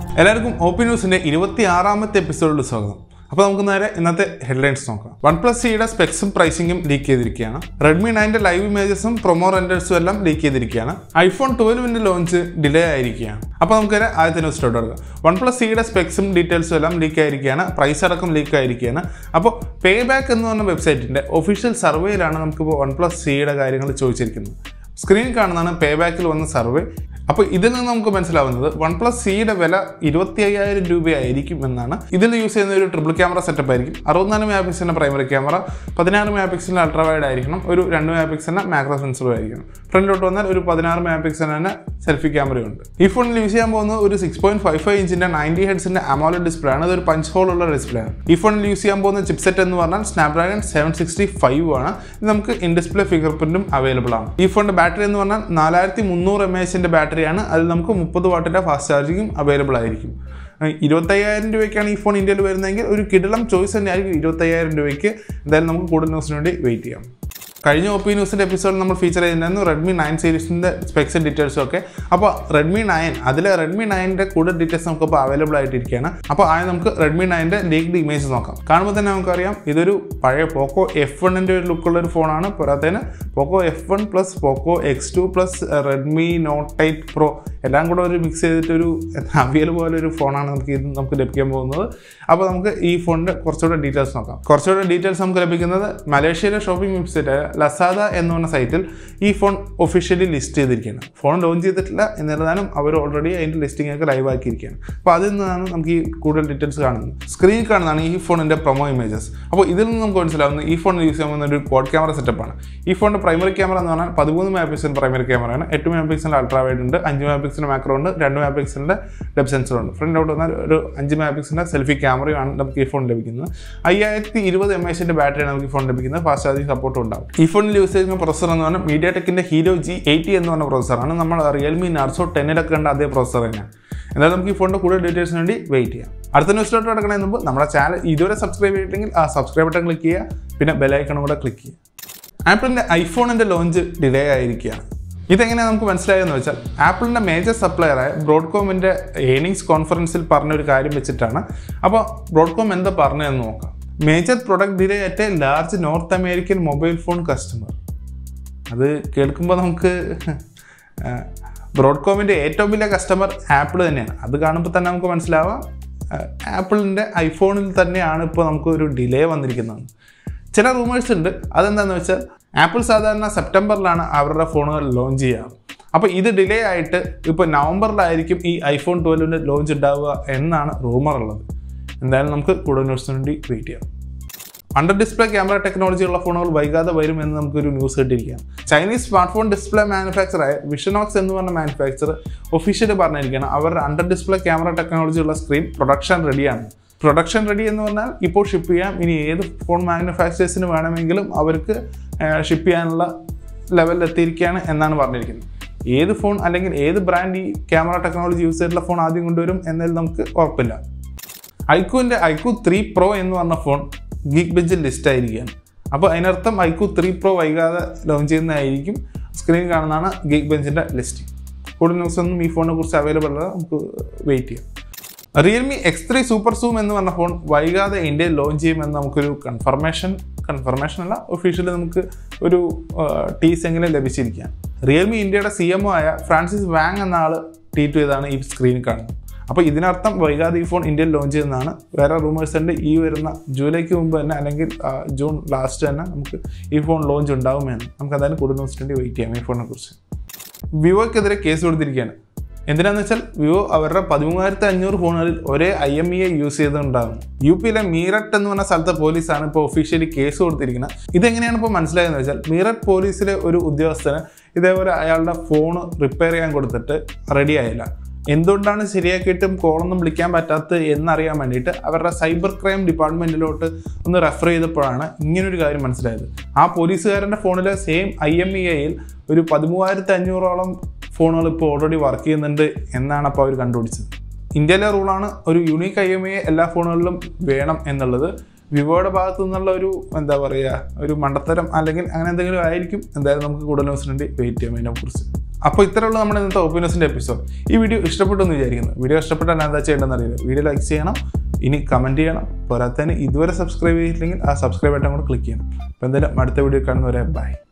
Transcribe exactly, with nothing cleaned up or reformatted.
എല്ലാവർക്കും ഒപി ന്യൂസിന്റെ ഇരുപത്തിയാറാമത്തെ എപ്പിസോഡിൽ സ്വാഗതം. അപ്പോൾ നമുക്ക് നേരെ ഇന്നത്തെ ഹെഡ്ലൈൻസ് നോക്കാം. വൺ പ്ലസ് സിയുടെ സ്പെക്സും പ്രൈസിംഗും ലീക്ക് ചെയ്തിരിക്കുകയാണ്. റെഡ്മി നയൻ്റെ ലൈവ് ഇമേജസും പ്രൊമോ റെൻഡേഴ്സും എല്ലാം ലീക്ക് ചെയ്തിരിക്കുകയാണ്. ഐഫോൺ ട്വൽവിൻ്റെ ലോഞ്ച് ഡിലേ ആയിരിക്കുകയാണ്. അപ്പോൾ നമുക്ക് ആദ്യത്തെ ന്യൂസ് സ്റ്റോട്ട് എടുക്കാം. വൺ പ്ലസ് സിയുടെ സ്പെക്സും ഡീറ്റെയിൽസും എല്ലാം ലീക്ക് ആയിരിക്കുകയാണ്. പ്രൈസ് അടക്കം ലീക്ക് ആയിരിക്കുകയാണ്. അപ്പോൾ പേ ബാക്ക് എന്ന് പറഞ്ഞ വെബ്സൈറ്റിൻ്റെ ഒഫീഷ്യൽ സർവേയിലാണ് നമുക്കിപ്പോൾ വൺ പ്ലസ് സിയുടെ കാര്യങ്ങൾ ചോദിച്ചിരിക്കുന്നത്. സ്ക്രീനിൽ കാണുന്നതാണ് പേ ബാക്കിൽ വന്ന സർവേ. അപ്പോൾ ഇതിൽ നിന്ന് നമുക്ക് മനസ്സിലാവുന്നത് വൺ പ്ലസ് സിയുടെ വില ഇരുപത്തി അയ്യായിരം രൂപയായിരിക്കും എന്നാണ്. ഇതിൽ യൂസ് ചെയ്യുന്ന ഒരു ട്രിപ്പിൾ ക്യാമറ സെറ്റപ്പ് ആയിരിക്കും. അറുപത്തിനാല് മെഗാ പിക്സലിൻ്റെ പ്രൈമറി ക്യാമറ, പതിനാറ് മെഗാ പിക്സലിൻ്റെ അൾട്രാ വൈഡ് ആയിരിക്കണം, ഒരു രണ്ട് മെഗാ പിക്സലിൻ്റെ മാക്രോ സെൻസറും ആയിരിക്കണം. ഫ്രണ്ടിലോട്ട് വന്നാൽ ഒരു പതിനാറ് മെഗാ പിക്സലിന് സെൽഫി ക്യാമറയുണ്ട്. ഈ ഫോണിൽ യൂസ് ചെയ്യാൻ പോകുന്നത് ഒരു സിക്സ് പോയിന്റ് ഫൈവ് ഫൈവ് ഇഞ്ചിൻ്റെ നയൻറ്റി ഹെഡ്സിൻ്റെ അമോലെഡ് ഡിസ്പ്ലേ ആണ്. അതൊരു പഞ്ച് ഹോൾ ഉള്ള ഡിസ്പ്ലേ ആണ്. ഈ ഫോണിൽ യൂസ് ചെയ്യാൻ പോകുന്ന ചിപ്സെറ്റ് എന്ന് പറഞ്ഞാൽ സ്നാപ്ഡ്രാഗൺ സെവൻ സിക്സ്റ്റി ഫൈവ് ആണ്. ഇത് നമുക്ക് ഇൻ ഡിസ്പ്ലേ ഫിംഗർ പ്രിന്റും അവൈലബിൾ ആണ്. ഈ ഫോണിന്റെ ബാറ്ററി എന്ന് പറഞ്ഞാൽ നാലായിരത്തി മുന്നൂറ് എം എച്ചിൻ്റെ ബാറ്ററിയാണ്. അതിൽ നമുക്ക് മുപ്പത് വാട്ടിൻ്റെ ഫാസ്റ്റ് ചാർജിങ്ങും അവൈലബിൾ ആയിരിക്കും. ഇരുപത്തയ്യായിരം രൂപയ്ക്കാണ് ഈ ഫോൺ ഇന്ത്യയിൽ വരുന്നതെങ്കിൽ ഒരു കിടിലം ചോയ്സ് തന്നെയായിരിക്കും. ഇരുപത്തയ്യായിരം രൂപയ്ക്ക് എന്തായാലും നമുക്ക് കൂടുതൽ ന്യൂസിന് വേണ്ടി വെയിറ്റ് ചെയ്യാം. കഴിഞ്ഞ ഒപി ന്യൂസിൻ്റെ എപ്പിസോഡിൽ നമ്മൾ ഫീച്ചർ ചെയ്തിട്ടുണ്ടായിരുന്നു റെഡ്മി നയൻ സീരീസിൻ്റെ സ്പെക്സ് ഡീറ്റെയിൽസും ഒക്കെ. അപ്പോൾ റെഡ്മി നയൻ അതിൽ റെഡ്മി നയൻ്റെ കൂടുതൽ ഡീറ്റെയിൽസ് നമുക്കിപ്പോൾ അവൈലബിൾ ആയിട്ടിരിക്കുകയാണ്. അപ്പോൾ ആദ്യം നമുക്ക് റെഡ്മി നയൻ്റെ ലീക്ഡ് ഇമേജ് നോക്കാം. കാണുമ്പോൾ തന്നെ നമുക്കറിയാം ഇതൊരു പഴയ പോക്കോ എഫ് വണ്ണിൻ്റെ ഒരു ലുക്കുള്ള ഒരു ഫോണാണ്. പോരാത്തതിന് Poco F one plus Poco X two plus Redmi Note eight Pro എല്ലാം കൂടെ ഒരു മിക്സ് ചെയ്തിട്ടൊരു അവിയൽ പോലെ ഒരു ഫോണാണ് നമുക്ക് ഇത് നമുക്ക് ലഭിക്കാൻ പോകുന്നത്. അപ്പോൾ നമുക്ക് ഈ ഫോണിൻ്റെ കുറച്ചുകൂടെ ഡീറ്റെയിൽസ് നോക്കാം. കുറച്ചുകൂടെ ഡീറ്റെയിൽസ് നമുക്ക് ലഭിക്കുന്നത് മലേഷ്യയിലെ ഷോപ്പിംഗ് വെബ്സൈറ്റ് ലസാദ എന്ന് പറഞ്ഞ സൈറ്റിൽ ഈ ഫോൺ ഒഫീഷ്യലി ലിസ്റ്റ് ചെയ്തിരിക്കുകയാണ്. ഫോൺ ലോഞ്ച് ചെയ്തിട്ടില്ല, എന്നിരുന്നാലും അവർ ഓൾറെഡി അതിൻ്റെ ലിസ്റ്റിംഗ് ഒക്കെ ലൈവ് ആക്കിയിരിക്കുകയാണ്. അപ്പോൾ അതിൽ നിന്നാണ് നമുക്ക് ഈ കൂടുതൽ ഡീറ്റെയിൽസ് കാണുന്നത്. സ്ക്രീനിൽ കാണുന്നതാണ് ഈ ഫോണിൻ്റെ പ്രൊമോ ഇമേജസ്. അപ്പോൾ ഇതിൽ നിന്ന് നമുക്ക് മനസ്സിലാവുന്നത് ഈ ഫോൺ യൂസ് ചെയ്യാൻ പോകുന്ന ഒരു ക്വാഡ് ക്യാമറ സെറ്റപ്പാണ്. ഈ ഫോണിൻ്റെ പ്രൈമറി ക്യാമറ എന്ന് പറഞ്ഞാൽ പതിമൂന്ന് മെഗാ പിക്സൽ പ്രൈമറി ക്യാമറയാണ്. എട്ട് മെഗാ പിക്സലിൻ്റെ അൾട്രാ വൈഡ് ഉണ്ട്, അഞ്ച് മെഗാ പിക്സലിൻ്റെ മാക്രോ ഉണ്ട്, രണ്ട് മെഗാ പിക്സലിൻ്റെ ഡെപ്ത് സെൻസർ ഉണ്ട്. ഫ്രണ്ടിലോട്ട് വന്നാൽ ഒരു അഞ്ച് മെഗാ പിക്സലിൻ്റെ സെൽഫി ക്യാമറയാണ് നമുക്ക് ഈ ഫോൺ ലഭിക്കുന്നത്. അയ്യായിരത്തി ഇരുപത് എം എച്ചിൻ്റെ ബാറ്ററിയാണ് നമുക്ക് ഈ ഫോൺ ലഭിക്കുന്നത്. ഫാസ്റ്റ് ചാർജിങ് സപ്പോർട്ടും ഉണ്ടാവും. ഈ ഫോണിൽ യൂസ് ചെയ്യുന്ന പ്രൊസസർ എന്ന് പറഞ്ഞാൽ മീഡിയ ടെക്കിൻ്റെ ഹീറോ ജി എയ്റ്റി എന്ന് പറഞ്ഞ പ്രൊസസറാണ്. നമ്മൾ റിയൽമി നാർസോ ടെന്നിലൊക്കെ കണ്ട അതേ പ്രൊസസർ തന്നെയാണ്. എന്തായാലും നമുക്ക് ഈ ഫോണിൻ്റെ കൂടുതൽ ഡീറ്റെയിൽസിന് വേണ്ടി വെയിറ്റ് ചെയ്യാം. അടുത്ത ന്യൂസിലോട്ട് കിടക്കുന്നതിന് മുമ്പ് നമ്മുടെ ചാനൽ ഇതുവരെ സബ്സ്ക്രൈബ് ചെയ്തിട്ടെങ്കിൽ ആ സബ്സ്ക്രൈബ് ബട്ടൺ ക്ലിക്ക് ചെയ്യുക, പിന്നെ ബെലൈക്കണും കൂടെ ക്ലിക്ക് ചെയ്യുക. ആപ്പിളിൻ്റെ ഐഫോണിൻ്റെ ലോഞ്ച് ഡിലേ ആയിരിക്കുകയാണ്. ഇതെങ്ങനെയാണ് നമുക്ക് മനസ്സിലായെന്ന് വെച്ചാൽ ആപ്പിളിൻ്റെ മേജർ സപ്ലയറായ ബ്രോഡ്കോമിൻ്റെ ഏർണിങ്സ് കോൺഫറൻസിൽ പറഞ്ഞൊരു കാര്യം വെച്ചിട്ടാണ്. അപ്പോൾ ബ്രോഡ്കോം എന്താ പറഞ്ഞതെന്ന് നോക്കാം. Major product delay at a large North American mobile phone customer. അത് കേൾക്കുമ്പോൾ നമുക്ക് ബ്രോഡ്കോമിൻ്റെ ഏറ്റവും വലിയ കസ്റ്റമർ ആപ്പിൾ തന്നെയാണ്. അത് കാണുമ്പോൾ തന്നെ നമുക്ക് മനസ്സിലാവാം ആപ്പിളിൻ്റെ ഐഫോണിൽ തന്നെയാണ് ഇപ്പോൾ നമുക്ക് ഒരു ഡിലേ വന്നിരിക്കുന്നത്. ചില റൂമേഴ്സ് ഉണ്ട്. അതെന്താണെന്ന് വെച്ചാൽ ആപ്പിൾ സാധാരണ സെപ്റ്റംബറിലാണ് അവരുടെ ഫോണുകൾ ലോഞ്ച് ചെയ്യാറ്. അപ്പോൾ ഇത് ഡിലേ ആയിട്ട് ഇപ്പോൾ നവംബറിലായിരിക്കും ഈ ഐഫോൺ ട്വൽവിൻ്റെ ലോഞ്ച് ഉണ്ടാവുക എന്നാണ് റൂമർ ഉള്ളത്. എന്തായാലും നമുക്ക് കൂടുതൽ ന്യൂസിന് വേണ്ടി വെയിറ്റ് ചെയ്യാം. അണ്ടർ ഡിസ്പ്ലേ ക്യാമറ ടെക്നോളജി ഉള്ള ഫോണുകൾ വൈകാതെ വരും എന്ന് നമുക്കൊരു ന്യൂസ് കിട്ടിയിരിക്കുകയാണ്. ചൈനീസ് സ്മാർട്ട് ഫോൺ ഡിസ്പ്ലേ മാനുഫാക്ചറായ വിഷനോക്സ് എന്ന് പറഞ്ഞ മാനുഫാക്ചർ ഒഫീഷ്യലി പറഞ്ഞിരിക്കുകയാണ് അവരുടെ അണ്ടർ ഡിസ്പ്ലേ ക്യാമറ ടെക്നോളജി ഉള്ള സ്ക്രീൻ പ്രൊഡക്ഷൻ റെഡിയാണ്. പ്രൊഡക്ഷൻ റെഡി എന്ന് പറഞ്ഞാൽ ഇപ്പോൾ ഷിപ്പ് ചെയ്യാം. ഇനി ഏത് ഫോൺ മാനുഫാക്ചേഴ്സിന് വേണമെങ്കിലും അവർക്ക് ഷിപ്പ് ചെയ്യാനുള്ള ലെവലിൽ എത്തിയിരിക്കുകയാണ് എന്നാണ് പറഞ്ഞിരിക്കുന്നത്. ഏത് ഫോൺ അല്ലെങ്കിൽ ഏത് ബ്രാൻഡ് ഈ ക്യാമറ ടെക്നോളജി യൂസ് ചെയ്തിട്ടുള്ള ഫോൺ ആദ്യം കൊണ്ടുവരും എന്നതിൽ നമുക്ക് ഉറപ്പില്ല. ഐക്യൂൻ്റെ ഐക്യൂ ത്രീ പ്രോ എന്ന് പറഞ്ഞ ഫോൺ ഗീക്ക് ബെഞ്ചിൽ ലിസ്റ്റ് ആയിരിക്കുകയാണ്. അപ്പോൾ അതിനർത്ഥം ഐക്യൂ ത്രീ പ്രോ വൈകാതെ ലോഞ്ച് ചെയ്യുന്നതായിരിക്കും. സ്ക്രീൻ കാണുന്നതാണ് ഗീക്ക് ബെഞ്ചിൻ്റെ ലിസ്റ്റിംഗ്. കൂടുതൽ ന്യൂസ് ഒന്നും ഈ ഫോണിനെ കുറിച്ച് അവൈലബിൾ അല്ല, നമുക്ക് വെയിറ്റ് ചെയ്യാം. Realme X three Super Zoom എന്ന് പറഞ്ഞ ഫോൺ വൈകാതെ ഇന്ത്യയിൽ ലോഞ്ച് ചെയ്യുമെന്ന് നമുക്കൊരു കൺഫർമേഷൻ കൺഫർമേഷൻ അല്ല ഒഫീഷ്യലി നമുക്ക് ഒരു ടീസ് എങ്കിലും ലഭിച്ചിരിക്കുകയാണ്. റിയൽമി ഇന്ത്യയുടെ സി എം ഒ ആയ ഫ്രാൻസിസ് വാങ് എന്ന ആൾ ട്വീറ്റ് ചെയ്താണ് ഈ സ്ക്രീനിൽ കാണുന്നത്. അപ്പോൾ ഇതിനർത്ഥം വൈകാതെ ഈ ഫോൺ ഇന്ത്യയിൽ ലോഞ്ച് ചെയ്യുന്നതാണ്. വേറെ റൂമേഴ്സ് ഉണ്ട് ഈ വരുന്ന ജൂലൈക്ക് മുമ്പ് തന്നെ അല്ലെങ്കിൽ ജൂൺ ലാസ്റ്റ് തന്നെ നമുക്ക് ഈ ഫോൺ ലോഞ്ച് ഉണ്ടാവുമെന്ന്. നമുക്ക് എന്തായാലും കൂടുതൽ ന്യൂസിന് വേണ്ടി വെയിറ്റ് ചെയ്യാം. ഈ ഫോണിനെ കുറിച്ച് വിവോയ്ക്കെതിരെ കേസ് കൊടുത്തിരിക്കുകയാണ്. എന്തിനാന്ന് വെച്ചാൽ വിവോ അവരുടെ പതിമൂവായിരത്തി അഞ്ഞൂറ് ഫോണുകളിൽ ഒരേ I M E I use ചെയ്തുണ്ടാകും. യു പിയിലെ മീററ്റ് എന്ന് പറഞ്ഞ സ്ഥലത്തെ പോലീസാണ് ഇപ്പോൾ ഒഫീഷ്യലി കേസ് കൊടുത്തിരിക്കുന്നത്. ഇതെങ്ങനെയാണ് ഇപ്പോൾ മനസ്സിലായെന്ന് വെച്ചാൽ മീററ്റ് പോലീസിലെ ഒരു ഉദ്യോഗസ്ഥന് ഇതേപോലെ അയാളുടെ ഫോണ് റിപ്പയർ ചെയ്യാൻ കൊടുത്തിട്ട് റെഡി ആയില്ല. എന്തുകൊണ്ടാണ് ശരിയാക്കിയിട്ടും കോളൊന്നും വിളിക്കാൻ പറ്റാത്തത് എന്നറിയാൻ വേണ്ടിയിട്ട് അവരുടെ സൈബർ ക്രൈം ഡിപ്പാർട്ട്മെൻറ്റിലോട്ട് ഒന്ന് റെഫർ ചെയ്തപ്പോഴാണ് ഇങ്ങനൊരു കാര്യം മനസ്സിലായത്. ആ പോലീസുകാരൻ്റെ ഫോണിലെ സെയിം ഐ എം ഇ ഐയിൽ ഒരു പതിമൂവായിരത്തി അഞ്ഞൂറോളം ഫോണുകൾ ഇപ്പോൾ ഓൾറെഡി വർക്ക് ചെയ്യുന്നുണ്ട് എന്നാണ് അപ്പോൾ അവർ കണ്ടുപിടിച്ചത്. ഇന്ത്യയിലെ റൂളാണ് ഒരു unique I M E I എല്ലാ ഫോണുകളിലും വേണം എന്നുള്ളത്. വിവോയുടെ ഭാഗത്തു നിന്നുള്ള ഒരു എന്താ പറയുക ഒരു മണ്ടത്തരം അല്ലെങ്കിൽ അങ്ങനെ എന്തെങ്കിലും ആയിരിക്കും. എന്തായാലും നമുക്ക് കൂടുതൽ ന്യൂസിന് വേണ്ടി വെയിറ്റ് ചെയ്യാം അതിനെക്കുറിച്ച്. അപ്പോൾ ഇത്രയുള്ള നമ്മുടെ ഇന്നത്തെ ഒപ്പീനിയൻസിൻ്റെ എപ്പിസോഡ്. ഈ വീഡിയോ ഇഷ്ടപ്പെട്ടു എന്ന് വിചാരിക്കുന്നു. വീഡിയോ ഇഷ്ടപ്പെട്ടാൽ എന്താ ചെയ്യേണ്ടതെന്ന് അറിയില്ല. വീഡിയോ ലൈക്ക് ചെയ്യണം, ഇനി കമൻറ്റ് ചെയ്യണം. പോരാത്തതിന് ഇതുവരെ സബ്സ്ക്രൈബ് ചെയ്തിട്ടില്ലെങ്കിൽ ആ സബ്സ്ക്രൈബ് ബട്ടൺ കൂടെ ക്ലിക്ക് ചെയ്യണം. അപ്പോൾ എന്തായാലും അടുത്ത വീഡിയോ കാണുന്നവരെ ബൈ.